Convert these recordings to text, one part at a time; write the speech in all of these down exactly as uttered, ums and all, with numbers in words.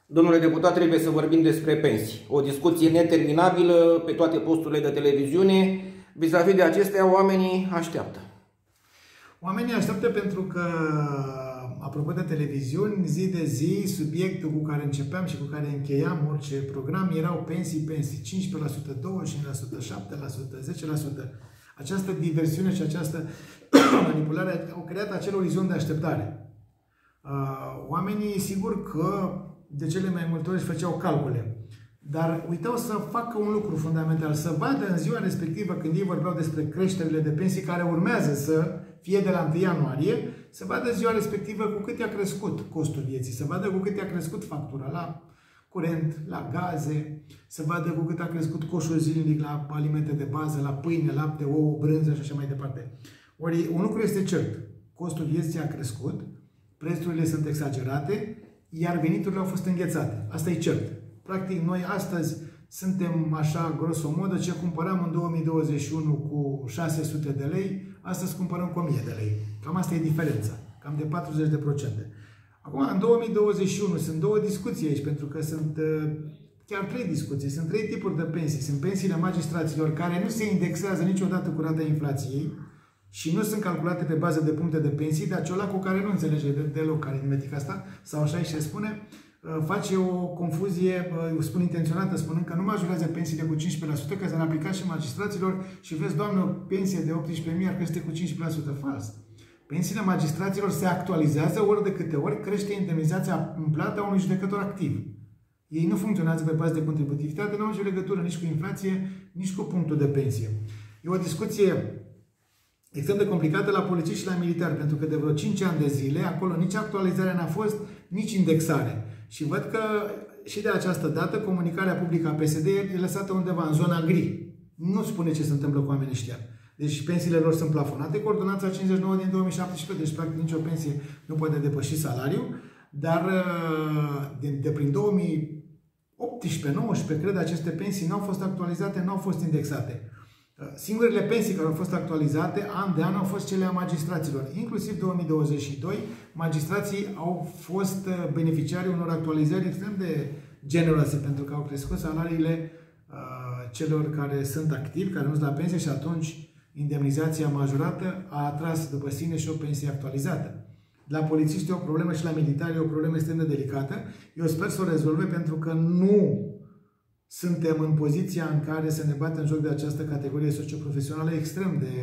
Domnule deputat, trebuie să vorbim despre pensii. O discuție neterminabilă pe toate posturile de televiziune. Vis-a-vis de acestea, oamenii așteaptă. Oamenii așteaptă pentru că, apropo de televiziuni, zi de zi, subiectul cu care începeam și cu care încheiam orice program erau pensii, pensii. cincisprezece la sută, douăzeci și cinci la sută, șapte la sută, zece la sută. Această diversiune și această manipulare au creat acel orizont de așteptare. Oamenii, sigur că de cele mai multe ori își făceau calcule, dar uitau să facă un lucru fundamental, să vadă în ziua respectivă, când ei vorbeau despre creșterile de pensii care urmează să fie de la întâi ianuarie, să vadă ziua respectivă cu cât i-a crescut costul vieții, să vadă cu cât i-a crescut factura la curent, la gaze, să vadă cu cât a crescut coșul zilnic la alimente de bază, la pâine, lapte, ouă, brânză și așa mai departe. Ori un lucru este cert, costul vieții a crescut, prețurile sunt exagerate, iar veniturile au fost înghețate. Asta e cert. Practic, noi astăzi suntem așa, grosomodă, ce cumpăram în două mii douăzeci și unu cu șase sute de lei, astăzi cumpărăm cu o mie de lei. Cam asta e diferența. Cam de patruzeci de procente. Acum, în două mii douăzeci și unu, sunt două discuții aici, pentru că sunt chiar trei discuții. Sunt trei tipuri de pensii. Sunt pensiile magistraților, care nu se indexează niciodată cu rata inflației și nu sunt calculate pe bază de puncte de pensii, dar ciola cu care nu înțelege deloc aritmetica asta, sau așa și se spune, face o confuzie, eu spun intenționată, spunând că nu majorează pensiile cu cincisprezece la sută, că s-ar aplica și magistraților și vezi, doamne, o pensie de optsprezece mii ar crește cu cincisprezece la sută. Fals. Pensiile magistraților se actualizează ori de câte ori crește indemnizația în plata unui judecător activ. Ei nu funcționează pe bază de contributivitate, nu au nicio legătură nici cu inflație, nici cu punctul de pensie. E o discuție extrem de complicată la polițiști și la militari, pentru că de vreo cinci ani de zile, acolo nici actualizarea n-a fost, nici indexare. Și văd că și de această dată comunicarea publică a P S D e lăsată undeva în zona gri. Nu spune ce se întâmplă cu oamenii ăștia. Deci pensiile lor sunt plafonate cu ordonanța cincizeci și nouă din două mii șaptesprezece, deci practic nicio pensie nu poate depăși salariul, dar de, de prin două mii optsprezece nouăsprezece, cred, aceste pensii n-au fost actualizate, n-au fost indexate. Singurele pensii care au fost actualizate an de an au fost cele a magistraților. Inclusiv două mii douăzeci și doi, magistrații au fost beneficiarii unor actualizări extrem de generoase, pentru că au crescut salariile uh, celor care sunt activi, care nu sunt la pensie, și atunci indemnizația majorată a atras după sine și o pensie actualizată. La polițiști e o problemă și la militari e o problemă extrem de delicată. Eu sper să o rezolve, pentru că nu suntem în poziția în care să ne batem în joc de această categorie socioprofesională extrem de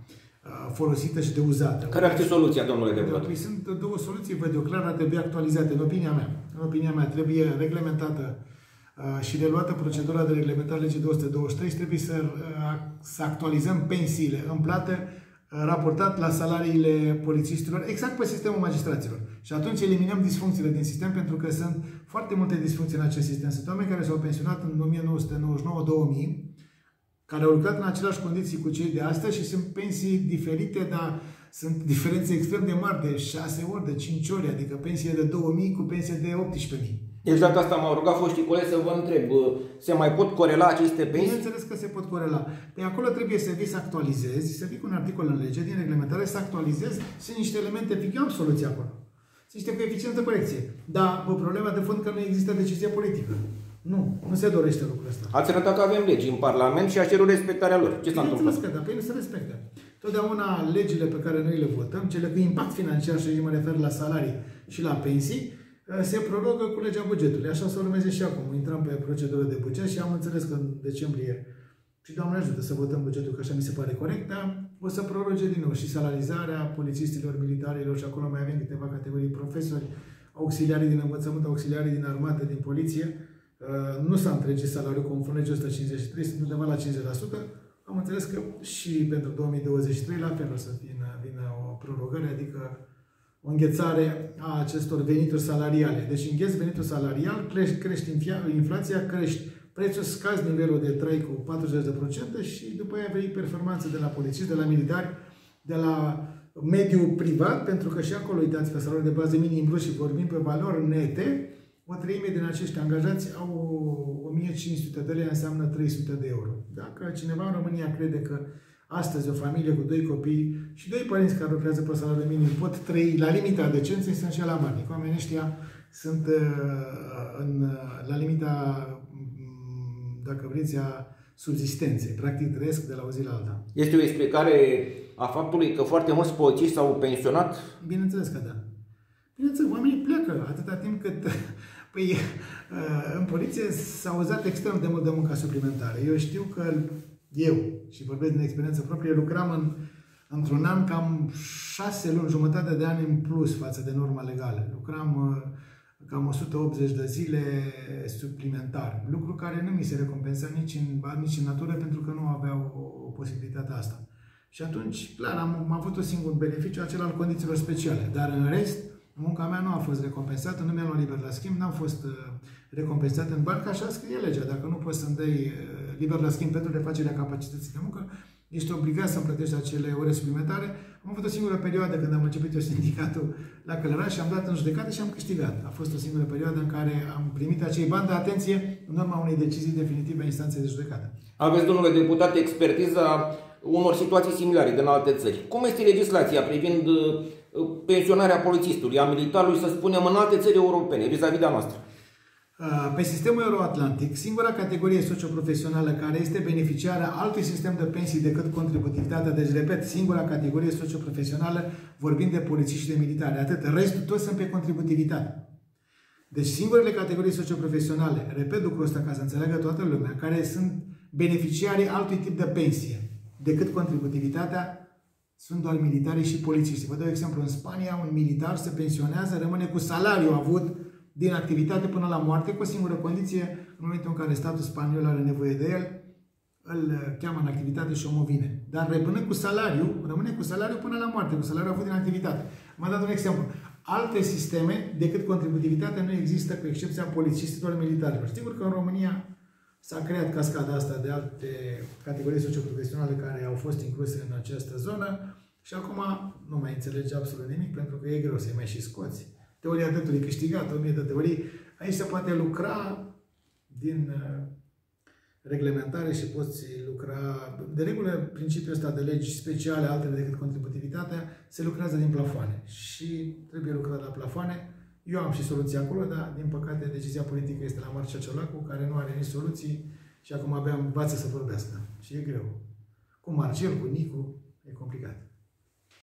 uh, folosită și de uzată. Care ar fi soluția, domnule deputat? Păi sunt două soluții, văd eu clar, ar trebui actualizate. În opinia mea, în opinia mea trebuie reglementată uh, și reluată procedura de reglementare legii două sute douăzeci și trei și trebuie să, uh, să actualizăm pensiile în plată uh, raportat la salariile polițiștilor, exact pe sistemul magistraților. Și atunci eliminăm disfuncțiile din sistem, pentru că sunt foarte multe disfuncții în acest sistem. Sunt oameni care s-au pensionat în o mie nouă sute nouăzeci și nouă două mii, care au lucrat în aceleași condiții cu cei de astăzi și sunt pensii diferite, dar sunt diferențe extrem de mari, de șase ori, de cinci ori, adică pensie de două mii cu pensie de optsprezece mii. Exact asta m-au rugat foștii colegi să vă întreb. Se mai pot corela aceste pensii? Bineînțeles că se pot corela. Păi acolo trebuie să vii să actualizezi, să vii cu un articol în lege din reglementare, să actualizezi, sunt niște elemente, eu am soluția acolo. Sunt niște coeficienți de corecție. Dar problema de fond că nu există decizie politică. Nu, nu se dorește lucrul ăsta. Ați arătat că avem legi în Parlament și a cerut respectarea lor. Ce s-a întâmplat? Că da, păi nu se respectă. Totdeauna legile pe care noi le votăm, cele cu impact financiar, și mă refer la salarii și la pensii, se prorogă cu legea bugetului. Așa să urmeze și acum. Intrăm pe procedură de buget și am înțeles că în decembrie, și Doamne ajută să votăm bugetul, că așa mi se pare corect, dar o să proroge din nou și salarizarea polițistilor, militarilor, și acolo mai avem câteva categorii, profesori, auxiliarii din învățământ, auxiliarii din armată, din poliție. Nu s-a întregit salariul conform legii o sută cincizeci și trei, sunt undeva la cincizeci la sută. Am înțeles că și pentru două mii douăzeci și trei la fel o să vină, vină o prorogare, adică o înghețare a acestor venituri salariale. Deci îngheți venitul salarial, crești, crești inflația, crești prețul, scazi nivelul de trai cu patruzeci de procente și după aia vei performanțe de la polițiști, de la militari, de la mediul privat, pentru că și acolo, uitați că salariul de bază minim brut și vorbim pe valori nete, o treime din acești angajați au o mie cinci sute de lei, înseamnă trei sute de euro. Dacă cineva în România crede că astăzi o familie cu doi copii și doi părinți care lucrează pe salariul minim pot trăi la limita decenței, sunt și la mari. Oamenii ăștia sunt în dacă vreți, a subzistenței. Practic trăiesc de la o zi la alta. Este o explicare a faptului că foarte mulți polițiști s-au pensionat? Bineînțeles că da. Bineînțeles, oamenii pleacă atâta timp cât... Păi, în poliție s-a uzat extrem de mult de muncă suplimentară. Eu știu că eu, și vorbesc din experiență proprie, lucram în, într-un an cam șase luni, jumătate de ani în plus față de norma legală. Lucram cam o sută optzeci de zile suplimentare, lucru care nu mi se recompensa nici în, nici în natură, pentru că nu aveau o, o posibilitate asta. Și atunci, clar, am, am avut un singur beneficiu, acela al condițiilor speciale, dar în rest, munca mea nu a fost recompensată, nu mi-am luat liber la schimb, n-am fost uh, recompensat în bani, că așa scrie legea. Dacă nu poți să-mi dai uh, liber la schimb pentru refacerea capacității de muncă, ești obligat să-mi plătești acele ore suplimentare. Am avut o singură perioadă când am început eu sindicatul la Călăraș și am dat în judecată și am câștigat. A fost o singură perioadă în care am primit acei bani, dar atenție, în urma unei decizii definitive a instanței de judecată. Aveți, domnule deputat, expertiza unor situații similare din alte țări. Cum este legislația privind uh, pensionarea polițistului, a militarului, să spunem, în alte țări europene, vis-a-vis de a noastră? Pe sistemul euroatlantic, singura categorie socioprofesională care este beneficiară altui sistem de pensii decât contributivitatea, deci, repet, singura categorie socioprofesională, vorbind de polițiști și de militari, atât, restul toți sunt pe contributivitate. Deci singurele categorii socioprofesionale, repet lucrul ăsta ca să înțeleagă toată lumea, care sunt beneficiarii altui tip de pensie decât contributivitatea, sunt doar militari și polițiști. Vă dau exemplu, în Spania un militar se pensionează, rămâne cu salariul avut din activitate până la moarte, cu o singură condiție: în momentul în care statul spaniol are nevoie de el, îl cheamă în activitate și omul vine. Dar rămâne cu salariu, rămâne cu salariu până la moarte, cu salariul avut din activitate. M-am dat un exemplu. Alte sisteme decât contributivitatea nu există, cu excepția polițiștilor militarilor. Sigur că în România s-a creat cascada asta de alte categorii socioprofesionale care au fost incluse în această zonă și acum nu mai înțelege absolut nimic, pentru că e greu să-i mai și scoți. Teoria dreptului câștigat, o mie de teorii. Aici se poate lucra din reglementare și poți lucra... De regulă, principiul ăsta de legi speciale, altele decât contributivitatea, se lucrează din plafoane. Și trebuie lucrat la plafoane. Eu am și soluții acolo, dar, din păcate, decizia politică este la Marcea Ciolacu, care nu are nici soluții și acum abia învață să vorbească. Și e greu. Cu Marcel, cu Nicu, e complicat.